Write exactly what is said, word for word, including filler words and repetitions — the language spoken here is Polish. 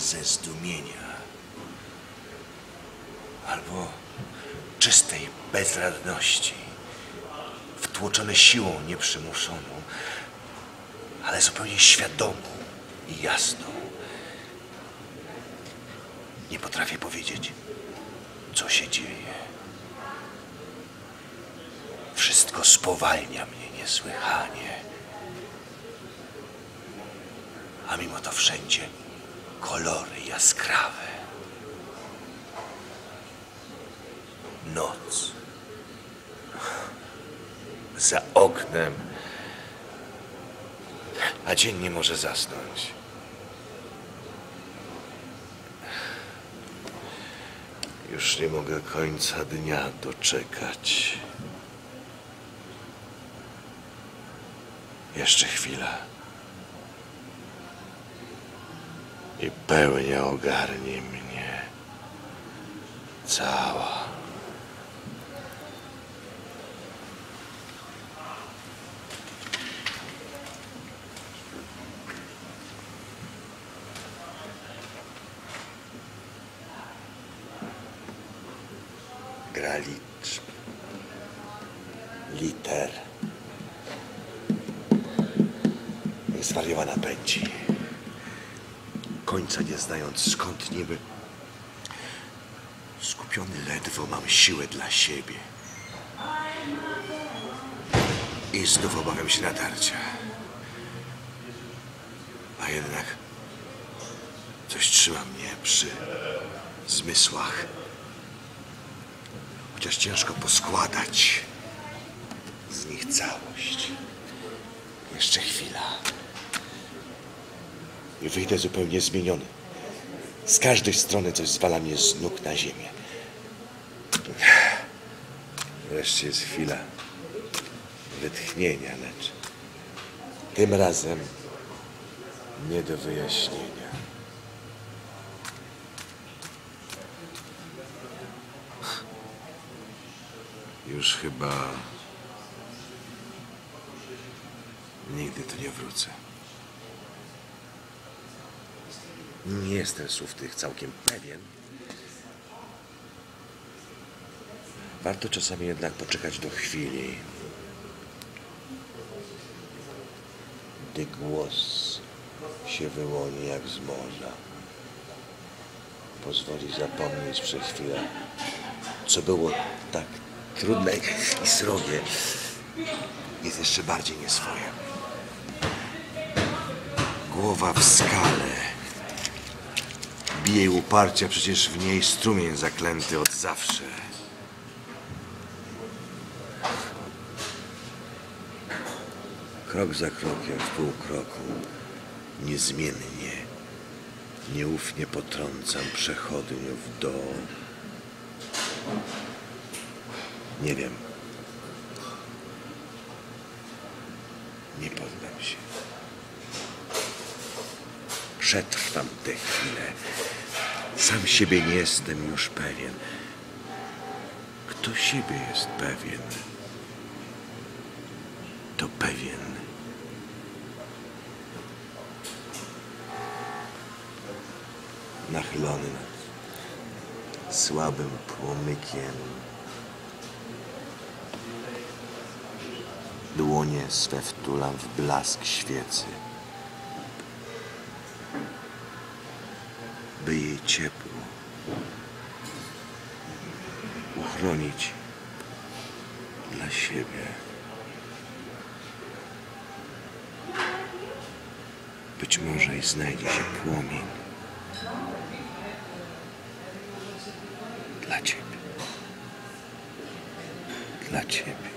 ze zdumienia albo czystej bezradności, wtłoczone siłą nieprzymuszoną, ale zupełnie świadomą i jasną. Nie potrafię powiedzieć, co się dzieje. Wszystko spowalnia mnie niesłychanie. A mimo to wszędzie kolory jaskrawe. Noc. Za oknem. A dzień nie może zasnąć. Już nie mogę końca dnia doczekać. Jeszcze chwila. I pełnia ogarnie mnie. Cała. Gra liczb, liter. Niech zwariowana pędzi. Końca nie znając, skąd niby. Skupiony ledwo mam siłę dla siebie. I znów obawiam się natarcia. A jednak coś trzyma mnie przy zmysłach. Chociaż ciężko poskładać z nich całość. Jeszcze chwila. I wyjdę zupełnie zmieniony. Z każdej strony coś zwala mnie z nóg na ziemię. Wreszcie jest chwila wytchnienia, lecz tym razem nie do wyjaśnienia. Już chyba nigdy tu nie wrócę. Nie jestem słów tych całkiem pewien. Warto czasami jednak poczekać do chwili, gdy głos się wyłoni jak z morza. Pozwoli zapomnieć przez chwilę, co było tak trudne i srogie. Jest jeszcze bardziej nieswoje. Głowa w skale. Bije uparcie, a przecież w niej strumień zaklęty od zawsze. Krok za krokiem, w pół kroku, niezmiennie, nieufnie potrącam przechodniów do... Nie wiem. Nie poddam się. Przetrwam tę chwilę. Sam siebie nie jestem już pewien. Kto siebie jest pewien, to pewien. Nachylony nad słabym płomykiem, dłonie swe wtulam w blask świecy, by jej ciepło uchronić dla siebie. Być może i znajdzie się płomień dla ciebie, dla ciebie.